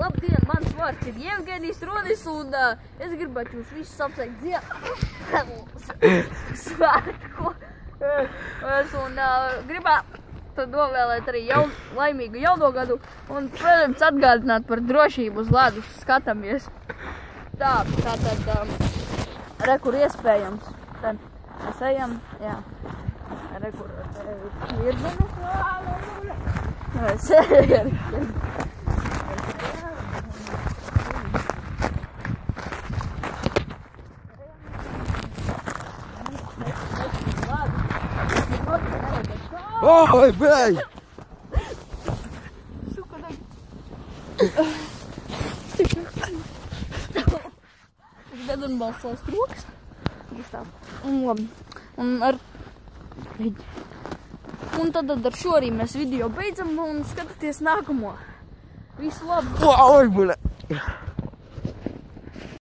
Labdien, mans vārds ir Jevgenijs Ronis un es gribētu jūs visus apsveikt svētku. Un gribētu novēlēt arī laimīgu jauno gadu un, protams, atgādināt par drošību uz ledus. Skatāmies. Tātad, kur iespējams. Tad mēs ejam, jā. Kur virdenu. Oi, bēj! Tad balsās troks. Un tad ar šo arī mēs video beidzam un skatieties nākamo. Visu labu! Oi, bēj!